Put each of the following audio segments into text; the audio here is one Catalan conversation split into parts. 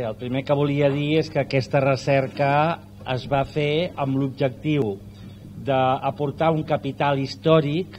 Bé, el primer que volia dir és que aquesta recerca es va fer amb l'objectiu d'aportar un capital històric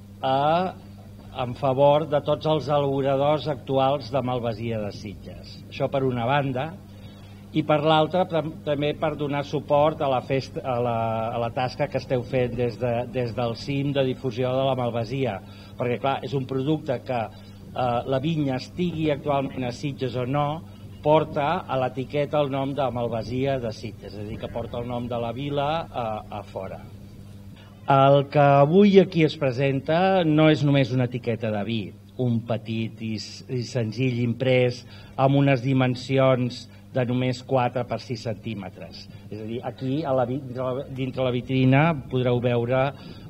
en favor de tots els elaboradors actuals de Malvasia de Sitges. Això per una banda, i per l'altra també per donar suport a la tasca que esteu fent des del CIM de difusió de la Malvasia, perquè clar, és un producte que la vinya estigui actualment a Sitges o no, porta a l'etiqueta el nom de Malvasia de Sitges, és a dir, que porta el nom de la vila a fora. El que avui aquí es presenta no és només una etiqueta de vi, un petit i senzill imprès amb unes dimensions de només 4 per 6 centímetres. És a dir, aquí dintre la vitrina podreu veure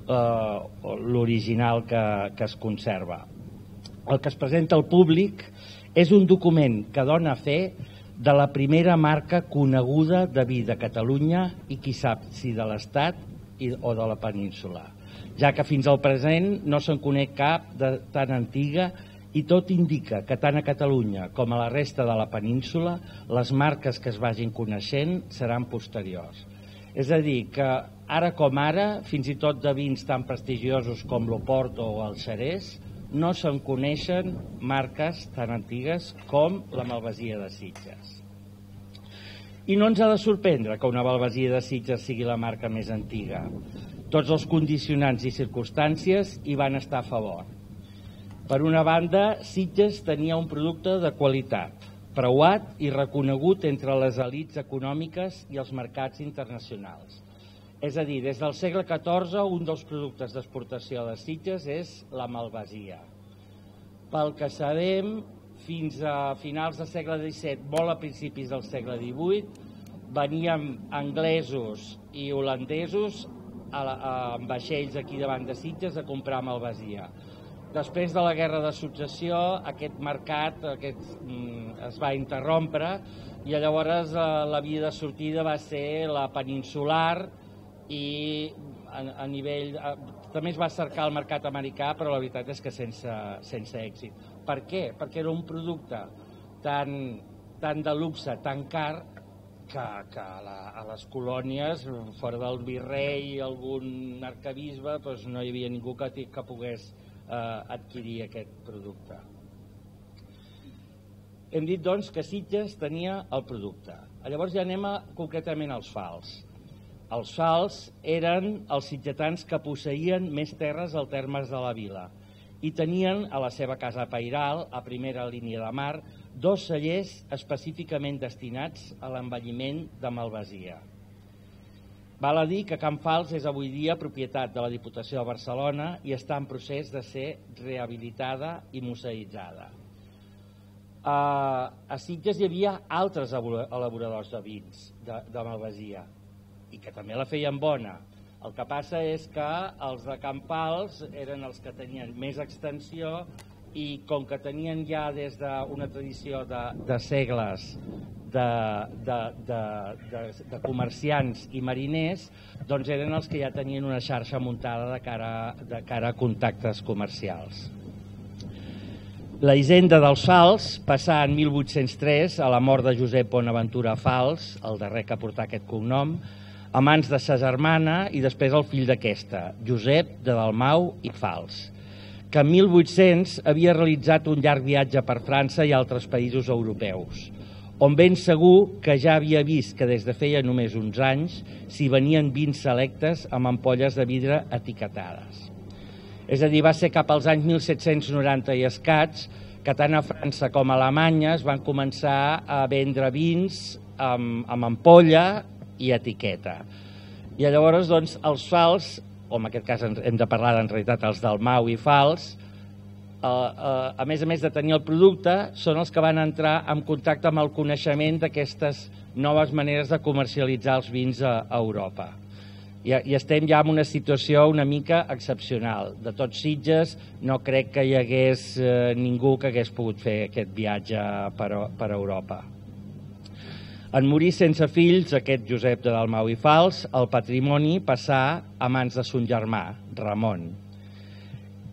l'original que es conserva. El que es presenta al públic és un document que dona fe de la primera marca coneguda de vi de Catalunya i qui sap si de l'Estat o de la península, ja que fins al present no se'n coneix cap de tan antiga i tot indica que tant a Catalunya com a la resta de la península les marques que es vagin coneixent seran posteriors. És a dir, que ara com ara, fins i tot de vins tan prestigiosos com l'Oporto o el Xerès, no se'n coneixen marques tan antigues com la Malvasia de Sitges. I no ens ha de sorprendre que una Malvasia de Sitges sigui la marca més antiga. Tots els condicionants i circumstàncies hi van estar a favor. Per una banda, Sitges tenia un producte de qualitat, preuat i reconegut entre les elits econòmiques i els mercats internacionals. És a dir, des del segle XIV, un dels productes d'exportació de Sitges és la Malvasia. Pel que sabem, fins a finals del segle XVII, molt a principis del segle XVIII, venien anglesos i holandesos amb vaixells aquí davant de Sitges a comprar Malvasia. Després de la Guerra de Successió, aquest mercat es va interrompre i llavors la via de sortida va ser la peninsular i a nivell... També es va cercar el mercat americà, però la veritat és que sense èxit. Per què? Perquè era un producte tan de luxe, tan car, que a les colònies, fora del virrei i algun arquebisbe, no hi havia ningú que pogués adquirir aquest producte. Hem dit, doncs, que Sitges tenia el producte. Llavors ja anem concretament als fals. Els fals eren els sitgetans que posseïen més terres al termes de la vila i tenien a la seva casa pairal, a primera línia de mar, 2 cellers específicament destinats a l'envelliment de Malvasia. Val a dir que Can Fals és avui dia propietat de la Diputació de Barcelona i està en procés de ser rehabilitada i museïtzada. A Sitges hi havia altres elaboradors de vins de Malvasia i que també la feien bona. El que passa és que els de Can Fals eren els que tenien més extensió i com que tenien ja des d'una tradició de segles de comerciants i mariners, doncs eren els que ja tenien una xarxa muntada de cara a contactes comercials. La hisenda dels Fals passà en 1803, a la mort de Josep Bonaventura Fals, el darrer que portà aquest cognom, a mans de sa germana i després el fill d'aquesta, Josep de Dalmau i Fals, que en 1800 havia realitzat un llarg viatge per França i altres països europeus, on ben segur que ja havia vist que des de feia només uns anys s'hi venien vins selectes amb ampolles de vidre etiquetades. És a dir, va ser cap als anys 1790 i escaig que tant a França com a Alemanya es van començar a vendre vins amb ampolla i etiqueta. I llavors, doncs, els Fals, o en aquest cas hem de parlar en realitat els Dalmau i Fals, a més de tenir el producte, són els que van entrar en contacte amb el coneixement d'aquestes noves maneres de comercialitzar els vins a Europa. I estem ja en una situació una mica excepcional. De tots Sitges no crec que hi hagués ningú que hagués pogut fer aquest viatge per Europa. En morir sense fills, aquest Josep de Dalmau i Fals, el patrimoni passà a mans de son germà, Ramon,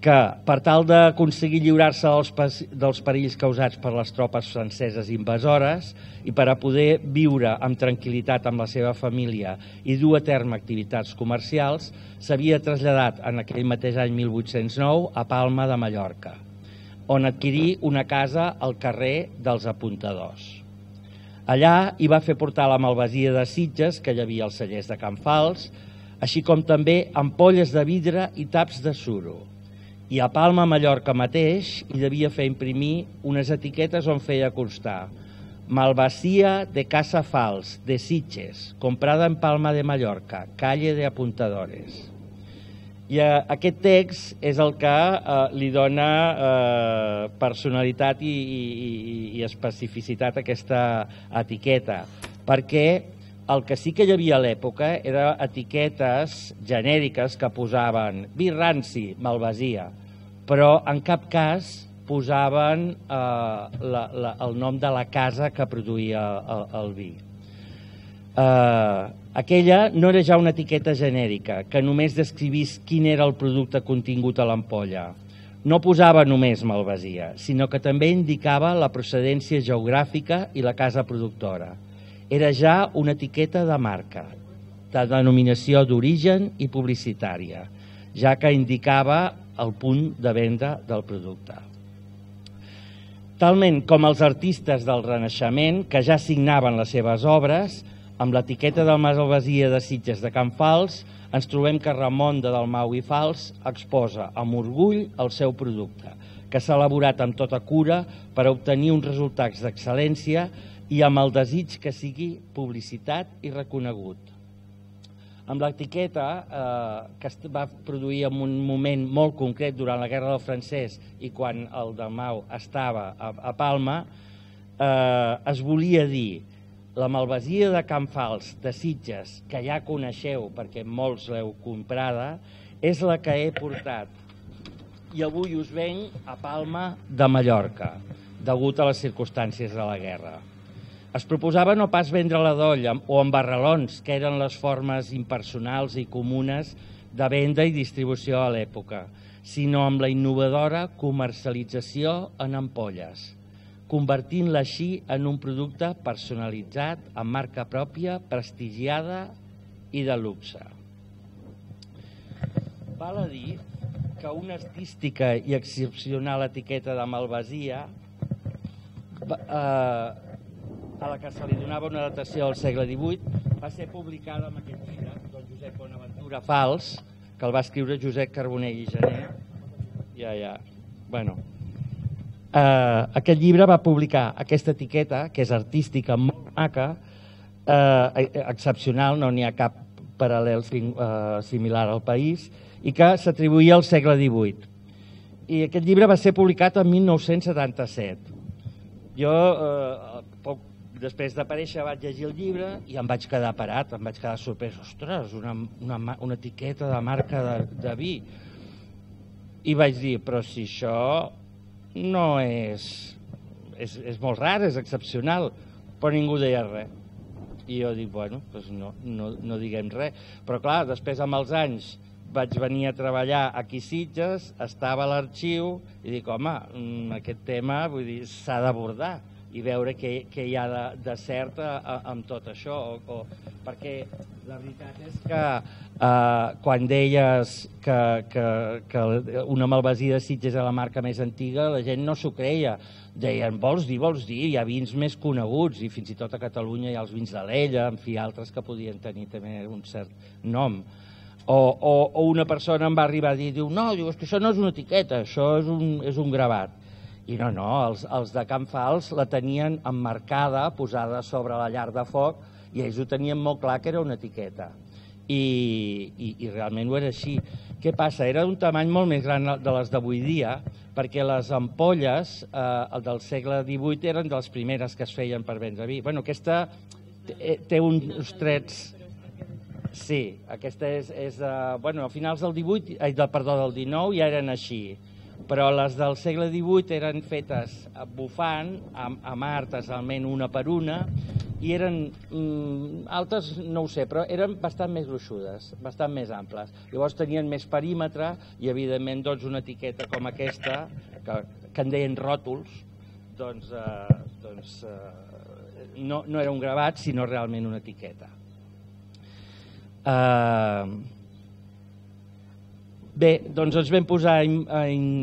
que per tal d'aconseguir lliurar-se dels perills causats per les tropes franceses invasores i per a poder viure amb tranquil·litat amb la seva família i dur a terme activitats comercials, s'havia traslladat en aquell mateix any 1809 a Palma de Mallorca, on adquirí una casa al carrer dels Apuntadors. Allà hi va fer portar la malvasia de Sitges, que hi havia als cellers de Can Fals, així com també ampolles de vidre i taps de suro. I a Palma, Mallorca mateix, hi devia fer imprimir unes etiquetes on feia constar Malvasía de Casa Fals, de Sitges, comprada en Palma de Mallorca, calle de Apuntadores. I aquest text és el que li dona personalitat i especificitat a aquesta etiqueta, perquè el que sí que hi havia a l'època eren etiquetes genèriques que posaven vi ranci, malvasia, però en cap cas posaven el nom de la casa que produïa el vi. Aquella no era ja una etiqueta genèrica, que només descrivís quin era el producte contingut a l'ampolla. No posava només malvasia, sinó que també indicava la procedència geogràfica i la casa productora. Era ja una etiqueta de marca, de denominació d'origen i publicitària, ja que indicava el punt de venda del producte. Talment com els artistes del Renaixement, que ja signaven les seves obres, amb l'etiqueta del Malvasia de Sitges de Can Fals, ens trobem que Ramon de Dalmau i Fals exposa amb orgull el seu producte, que s'ha elaborat amb tota cura per obtenir uns resultats d'excel·lència i amb el desig que sigui publicitat i reconegut. Amb l'etiqueta, que es va produir en un moment molt concret durant la Guerra del Francès i quan el Dalmau estava a Palma, es volia dir la malvasia de Can Fals de Sitges, que ja coneixeu perquè molts l'heu comprada, és la que he portat i avui us venc a Palma de Mallorca, degut a les circumstàncies de la guerra. Es proposava no pas vendre-la d'oll o amb barralons, que eren les formes impersonals i comunes de venda i distribució a l'època, sinó amb la innovadora comercialització en ampolles, convertint-la així en un producte personalitzat, amb marca pròpia, prestigiada i de luxe. Val a dir que una artística i excepcional etiqueta de malvasia, a la que se li donava una datació al segle XVIII, va ser publicada amb aquest llibre, del Josep Bonaventura Fals, que el va escriure Josep Carbonell i Gener. Aquest llibre va publicar aquesta etiqueta, que és artística, molt maca, excepcional, no n'hi ha cap paral·lel similar al país, i que s'atribuïa al segle XVIII. I aquest llibre va ser publicat en 1977. Jo, poc després d'aparèixer, vaig llegir el llibre i em vaig quedar parat, em vaig quedar sorprès. Ostres, una etiqueta de marca de vi. I vaig dir, però si això no és molt rar, és excepcional, però ningú deia res. I jo dic, bueno, doncs no diguem res. Però clar, després amb els anys vaig venir a treballar aquí a Sitges, estava a l'arxiu i dic, home, aquest tema s'ha d'abordar i veure què hi ha de cert amb tot això. Perquè la veritat és que quan deies que una malvasia de Sitges era la marca més antiga, la gent no s'ho creia. Deien, vols dir, hi ha vins més coneguts i fins i tot a Catalunya hi ha els vins d'Alella, en fi, altres que podien tenir també un cert nom. O una persona em va arribar a dir, no, és que això no és una etiqueta, això és un gravat. I no, els de Can Fals la tenien emmarcada, posada sobre la llar de foc, i ells ho tenien molt clar que era una etiqueta. I realment ho era així. Què passa? Era d'un tamany molt més gran de les d'avui dia, perquè les ampolles del segle XVIII eren de les primeres que es feien per vendre vi. Bueno, aquesta té uns trets... Sí, aquesta és de... Bueno, a finals del XIX ja eren així, però les del segle XVIII eren fetes bufant, amb art, artesanalment una per una, i eren, altres no ho sé, però eren bastant més gruixudes, bastant més amples. Llavors tenien més perímetre i, evidentment, una etiqueta com aquesta, que en deien ròtols, no era un gravat, sinó realment una etiqueta. Bé, doncs ens vam posar a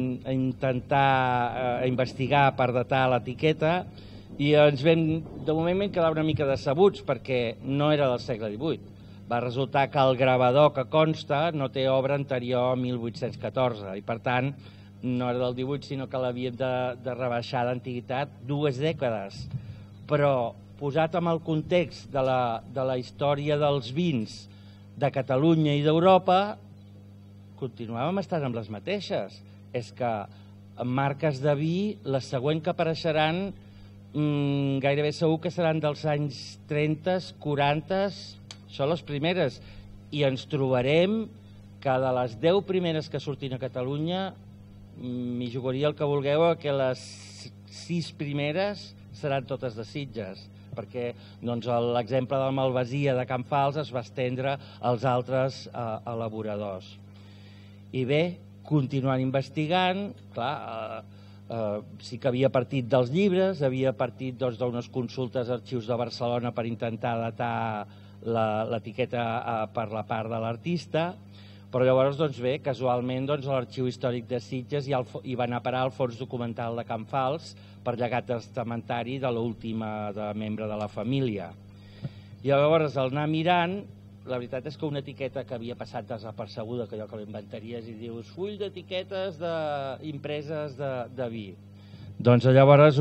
intentar investigar per datar l'etiqueta i de moment vam quedar una mica decebuts perquè no era del segle XVIII. Va resultar que el gravador que consta no té obra anterior a 1814 i, per tant, no era del 18, sinó que l'havíem de rebaixar d'antiguitat 2 dècades. Però, posat en el context de la història dels vins de Catalunya i d'Europa, continuàvem estant amb les mateixes. És que en marques de vi, les següents que apareixeran gairebé segur que seran dels anys 30, 40, són les primeres. I ens trobarem que de les 10 primeres que surtin a Catalunya, m'hi jugaria el que vulgueu, que les 6 primeres seran totes de Sitges, perquè l'exemple del Malvasia de Can Fals es va estendre als altres elaboradors. I bé, continuant investigant, clar, sí que havia partit dels llibres, havia partit d'unes consultes a arxius de Barcelona per intentar datar l'etiqueta per la part de l'artista, però llavors, bé, casualment, l'Arxiu Històric de Sitges hi va anar a parar al fons documental de Can Fals per llegat testamentari de l'última membre de la família. I llavors, al anar mirant, la veritat és que una etiqueta que havia passat desapercebuda, que allò que l'inventaries i dius full d'etiquetes impreses de vi. Doncs llavors,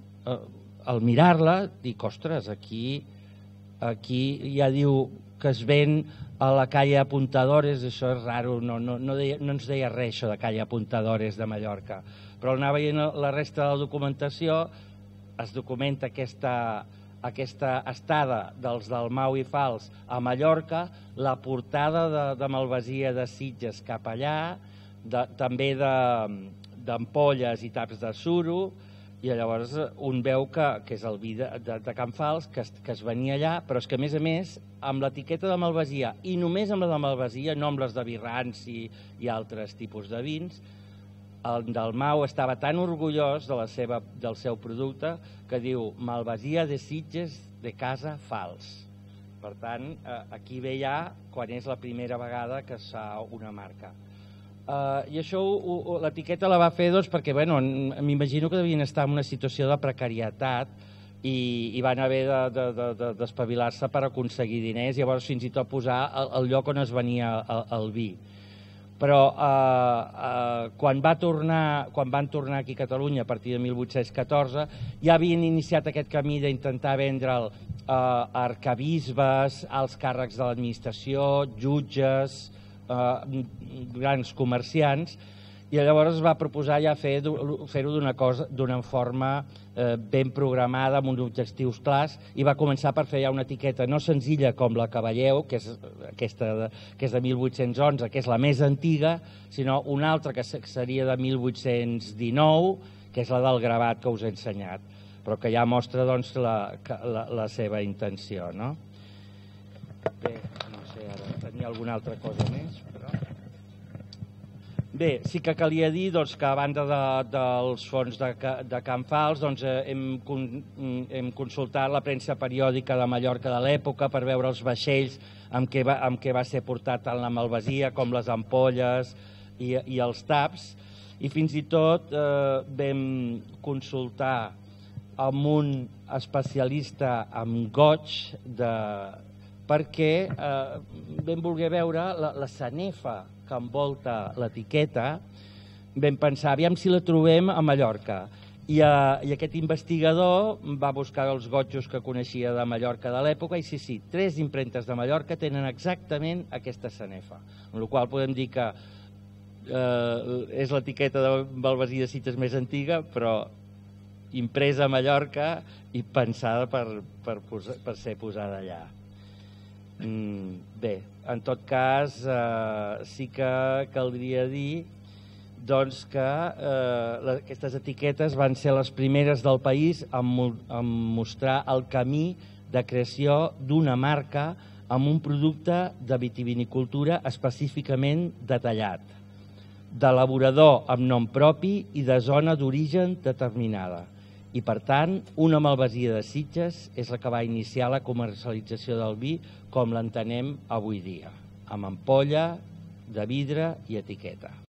al mirar-la, dic, ostres, aquí ja diu que es ven a la calle Apuntadores, això és raro, no ens deia res això de calle Apuntadores de Mallorca, però anar veient la resta de la documentació, es documenta aquesta estada dels Dalmau i Fals a Mallorca, la portada de Malvasia de Sitges cap allà, també d'ampolles i taps de suro, i llavors un veu que és el vi de Can Fals, que es venia allà, però és que, a més, amb l'etiqueta de Malvasia, i només amb la de Malvasia, no amb les de Birrans i altres tipus de vins, el Dalmau estava tan orgullós del seu producte que diu Malvasia de Sitges de Casa Fals. Per tant, aquí ve ja quan és la primera vegada que es fa una marca. I això l'etiqueta la va fer perquè m'imagino que devien estar en una situació de precarietat i van haver d'espavilar-se per aconseguir diners i llavors fins i tot posar el lloc on es venia el vi. Però quan van tornar aquí a Catalunya a partir de 1814 ja havien iniciat aquest camí d'intentar vendre'l a arquebisbes, alts càrrecs de l'administració, jutges, grans comerciants, i llavors es va proposar ja fer-ho d'una forma ben programada, amb uns objectius clars, i va començar per fer ja una etiqueta no senzilla com la que veieu, que és aquesta que és de 1811, que és la més antiga, sinó una altra que seria de 1819, que és la del gravat que us he ensenyat, però que ja mostra la seva intenció. Bé, no sé, ara tenia alguna altra cosa més, però... Bé, sí que calia dir que a banda dels fons de Can Fals hem consultat la premsa periòdica de Mallorca de l'època per veure els vaixells amb què va ser portat tant la Malvasia com les ampolles i els taps, i fins i tot vam consultar amb un especialista en goig perquè vam voler veure la sanefa que envolta l'etiqueta, vam pensar, aviam si la trobem a Mallorca. I aquest investigador va buscar els gotjos que coneixia de Mallorca de l'època i sí, 3 impremtes de Mallorca tenen exactament aquesta sanefa. Amb la qual cosa podem dir que és l'etiqueta de Malvasia de Sitges més antiga, però impresa a Mallorca i pensada per ser posada allà. Bé, en tot cas, sí que caldria dir que aquestes etiquetes van ser les primeres del país en mostrar el camí de creació d'una marca amb un producte de vitivinicultura específicament detallat, d'elaborador amb nom propi i de zona d'origen determinada. I, per tant, una malvasia de Sitges és la que va iniciar la comercialització del vi com l'entenem avui dia, amb ampolla, de vidre i etiqueta.